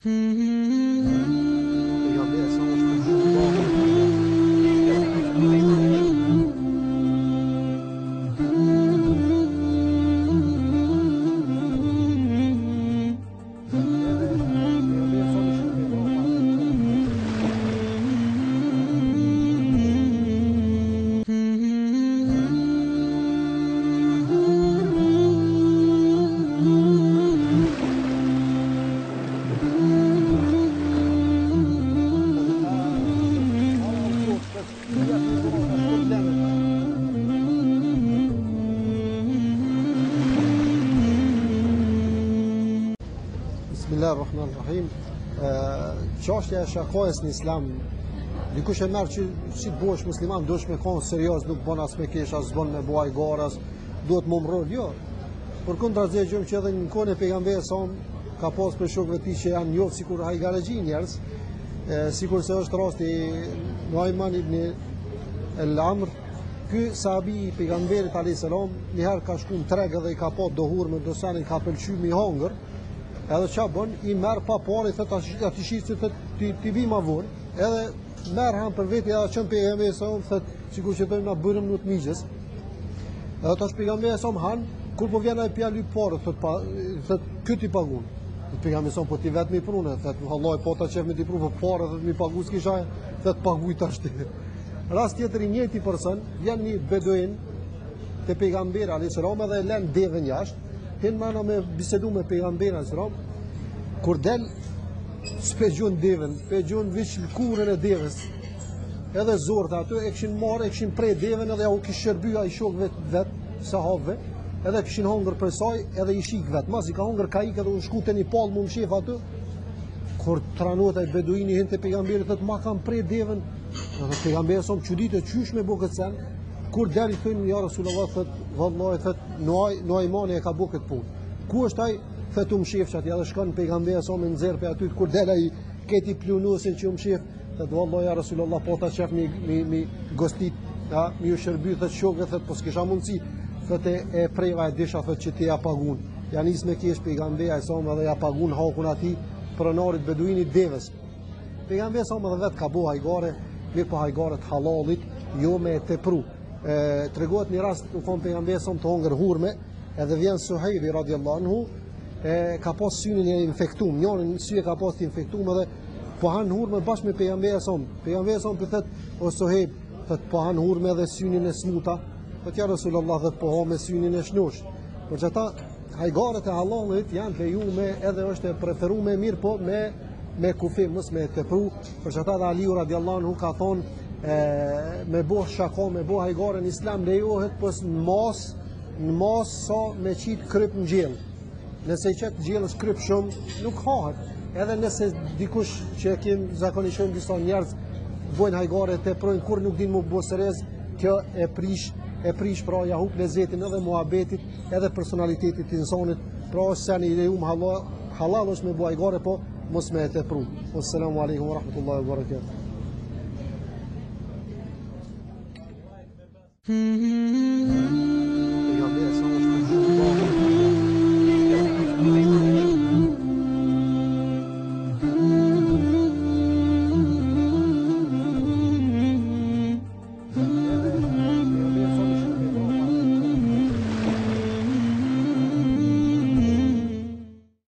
Bismillahirrahmanirrahim. Çështja e shakojës në islam, dikush e merr që si të bëhesh musliman, duhesh me qenë serioz, nuk bën as me kesh, as bën me buaj garas, duhet më mbrojt, jo. Përkundër asaj gjë që edhe në kohën e pejgamberit son ka pas për shokëve të tij që janë njoft sikur hajgarexhi njerëz, sikur se është rasti Nuaiman ibn el-Amr. Ky sahabi i pejgamberit alayhis salam një herë ka shkuar në treg dhe i ka pa dohur me dosanin ka pëlqyer mi hongër. Edhe qa bën, i merr pa parë, i thot ati shit se ti vi ma vonë, edhe merr han për veti, edhe qënë pejgamberi sa thot, sikur që dojmë na bërëm në të migjës. Edhe tash pejgamberi sa han, kur po vjen ai pjalë parë, thot ky ti pagun. Pejgamberi sa po ti vetëm i prunë, thot vallahi po ta çef me ti prunë parë, thot mi pagu s'kisha, thot paguaj tash ti. Rast tjetër i njëjti person, vjen një beduin te pejgamberi alayhis salam edhe e lën devën jashtë. Hin mana me bisedu me pejgamberin alayhis salam, kur del s'pegjon devën, pegjon veç lkurën e devës. Edhe zorët aty e kishin marrë, e kishin prej devën edhe u kish shërby ai shokëve vet, sahabëve, edhe kishin hongër për saj, edhe i shik vet. Mos i ka hongër ka ikë edhe u shku te një pallë mu mshef aty. Kur tranohet ai beduini hin te pejgamberi thot ma kam prej devën. Edhe pejgamberi son çuditë çysh me bu këtë sen. Kur deri thënë ja Rasulullah thot vallahi thot Nuaimani e ka bu këtë punë. Ku është ai? Thot mshefsh atje edhe shkon pejgamberi sa me nxjerr pe aty kur del ai këti plunusin që mshef thot vallahi ja Rasulullah po ta çef mi gostit, ha, mi u shërby thot shokët thot po s'kisha mundsi. Thot e preva e disha thot që ti ja pagun. Ja nis me kesh pejgamberi sa edhe ja pagun hakun atij pronarit beduinit devës. Pejgamberi sa edhe vet ka bu hajgare, mirë po hajgaret halalit, jo me tepru. Tregohet një rast u thon pejgamberi sa të hongër hurme, edhe vjen Suhejbi radhiyallahu anhu, ka pas synin e infektuar, njërin sy e ka pas të infektuar edhe po han hurme bashkë me pejgamberin sa. Pejgamberi sa i thot o Suhejb, thot po han hurme edhe synin e smuta. Thot ja Rasulullah thot po ha me synin e shnush. Por çata hajgaret e halalit janë lejuar edhe është e preferuar mirë po me kufi mos me tepru. Për çata dhe Aliu radhiyallahu anhu ka thonë me bo shako, me bo hajgare në islam lejohet pos në mas sa me qitë kryp në gjellë. Nëse i qëtë gjellë është kryp shumë, nuk hahet. Edhe nëse dikush që kemë zakonisht shumë disa njerëz bojnë hajgare të projnë kur nuk din mu bosërez, kjo e prish pra ja hup lezetin edhe muhabetit, edhe personalitetit të insonit, pra është sen i lejum halal është me bo hajgare, po mos me e të pru. Assalamu alaikum wa rahmatullahi wa barakatuh.